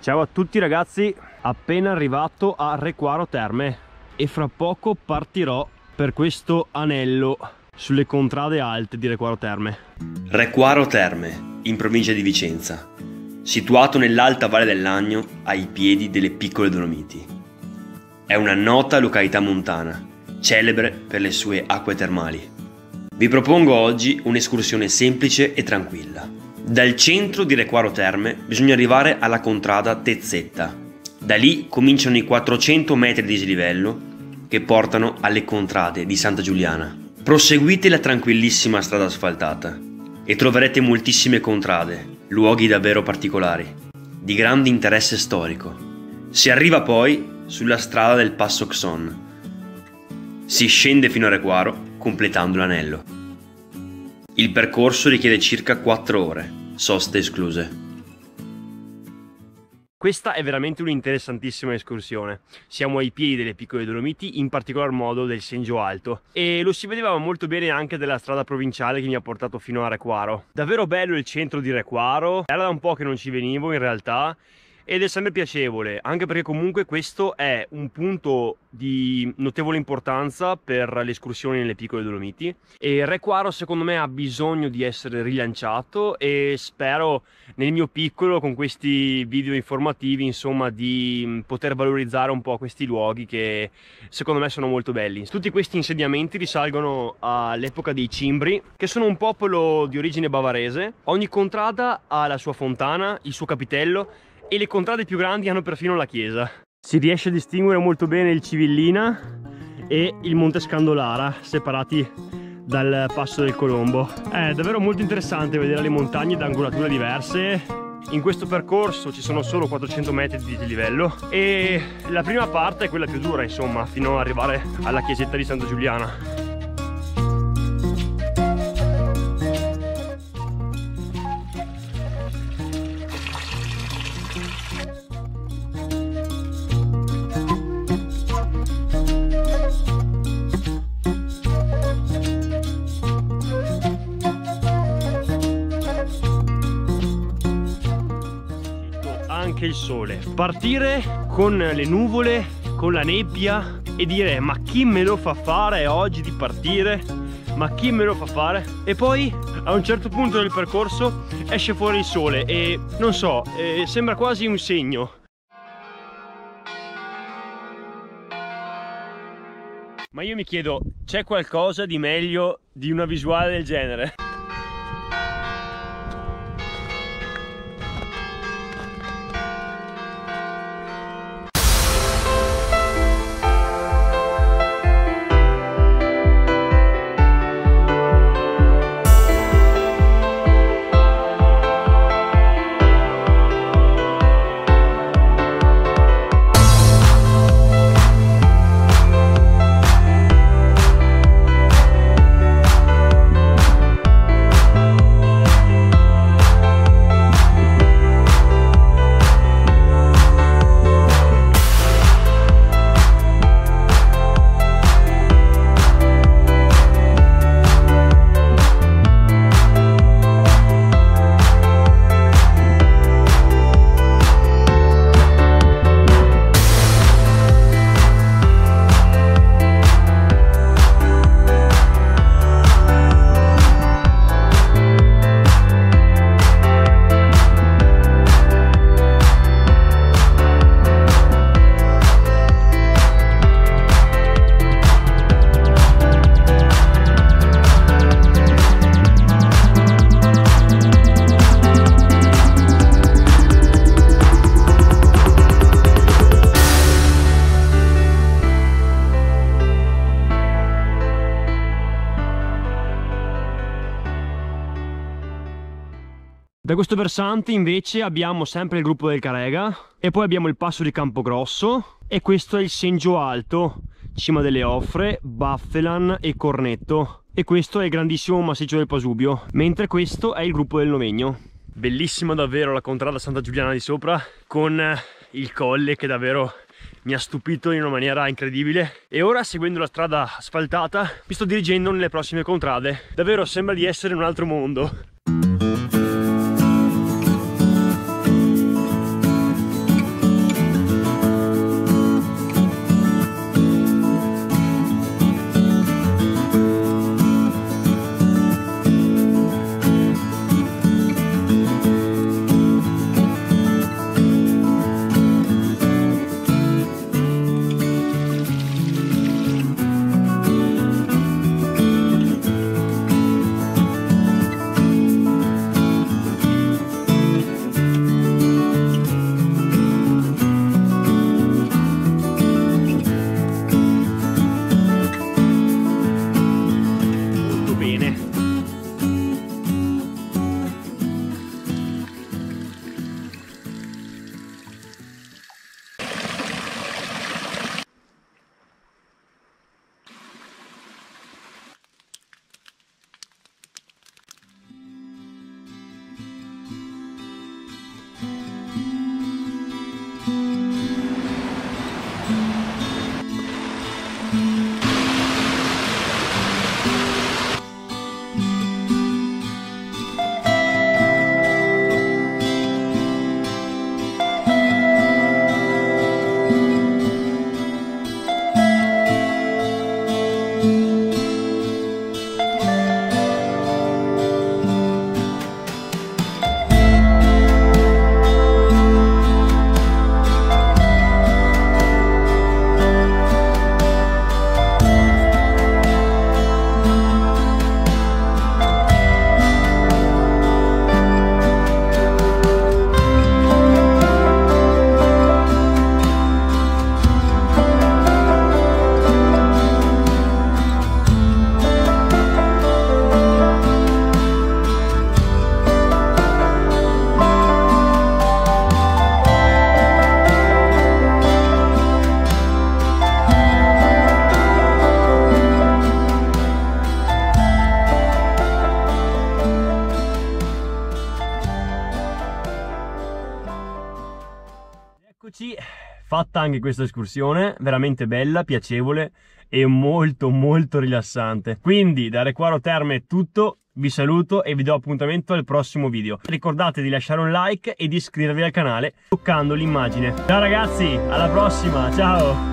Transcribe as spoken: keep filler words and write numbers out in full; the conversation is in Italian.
Ciao a tutti ragazzi, appena arrivato a Requaro Terme e fra poco partirò per questo anello sulle contrade alte di Requaro Terme. Requaro Terme, in provincia di Vicenza, situato nell'alta valle del Lagno ai piedi delle piccole Dolomiti. È una nota località montana, celebre per le sue acque termali. Vi propongo oggi un'escursione semplice e tranquilla. Dal centro di Requaro Terme bisogna arrivare alla contrada Tezzetta. Da lì cominciano i quattrocento metri di dislivello che portano alle contrade di Santa Giuliana. Proseguite la tranquillissima strada asfaltata e troverete moltissime contrade, luoghi davvero particolari, di grande interesse storico. Si arriva poi sulla strada del Passo Xon. Si scende fino a Requaro, completando l'anello. Il percorso richiede circa quattro ore, soste escluse. Questa è veramente un'interessantissima escursione. Siamo ai piedi delle piccole Dolomiti, in particolar modo del Sengio Alto, e lo si vedeva molto bene anche dalla strada provinciale che mi ha portato fino a Requaro. Davvero bello il centro di Requaro, era da un po' che non ci venivo in realtà, ed è sempre piacevole, anche perché comunque questo è un punto di notevole importanza per le escursioni nelle piccole Dolomiti, e Requaro secondo me ha bisogno di essere rilanciato, e spero nel mio piccolo, con questi video informativi, insomma, di poter valorizzare un po' questi luoghi che secondo me sono molto belli. Tutti questi insediamenti risalgono all'epoca dei Cimbri, che sono un popolo di origine bavarese. Ogni contrada ha la sua fontana, il suo capitello, e le contrade più grandi hanno perfino la chiesa. Si riesce a distinguere molto bene il Civillina e il Monte Scandolara, separati dal Passo del Colombo. È davvero molto interessante vedere le montagne da angolature diverse. In questo percorso ci sono solo quattrocento metri di dislivello e la prima parte è quella più dura, insomma, fino ad arrivare alla chiesetta di Santa Giuliana. Anche il sole, partire con le nuvole, con la nebbia e dire ma chi me lo fa fare oggi di partire, ma chi me lo fa fare, e poi a un certo punto del percorso esce fuori il sole e non so, eh, sembra quasi un segno. Ma io mi chiedo, c'è qualcosa di meglio di una visuale del genere? Da questo versante invece abbiamo sempre il gruppo del Carega e poi abbiamo il passo di Campogrosso, e questo è il Sengio Alto, Cima delle Offre, Baffelan e Cornetto, e questo è il grandissimo massiccio del Pasubio, mentre questo è il gruppo del Novegno. Bellissima davvero la contrada Santa Giuliana di sopra, con il colle che davvero mi ha stupito in una maniera incredibile. E ora, seguendo la strada asfaltata, mi sto dirigendo nelle prossime contrade. Davvero sembra di essere in un altro mondo. ragazzi, fatta anche questa escursione, veramente bella, piacevole e molto molto rilassante. Quindi da Requaro Terme è tutto, vi saluto e vi do appuntamento al prossimo video. Ricordate di lasciare un like e di iscrivervi al canale toccando l'immagine. Ciao ragazzi, alla prossima, ciao!